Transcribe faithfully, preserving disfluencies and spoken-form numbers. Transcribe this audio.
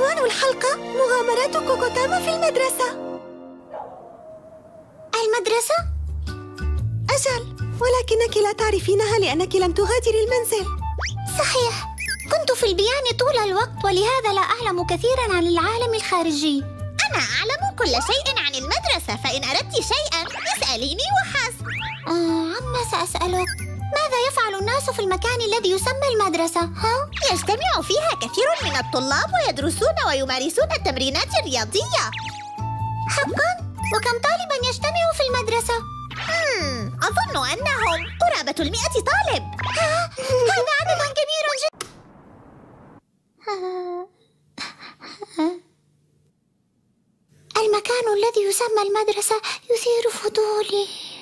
عنوان الحلقة مغامرات كوكوتاما في المدرسة. المدرسة؟ أجل، ولكنك لا تعرفينها لأنك لم تغادري المنزل. صحيح، كنت في البيان طول الوقت ولهذا لا أعلم كثيراً عن العالم الخارجي. أنا أعلم كل شيء عن المدرسة، فإن أردت شيئاً اسأليني وحسب. آه، عما سأسألك، ماذا يفعل الناس في المكان الذي يسمى المدرسة؟ ها؟ يجتمع فيها كثير من الطلاب ويدرسون ويمارسون التمرينات الرياضية. حقاً؟ وكم طالباً يجتمع في المدرسة؟ مم. أظن أنهم قرابة المئة طالب. هذا عدد كبير جدا. المكان الذي يسمى المدرسة يثير فضولي.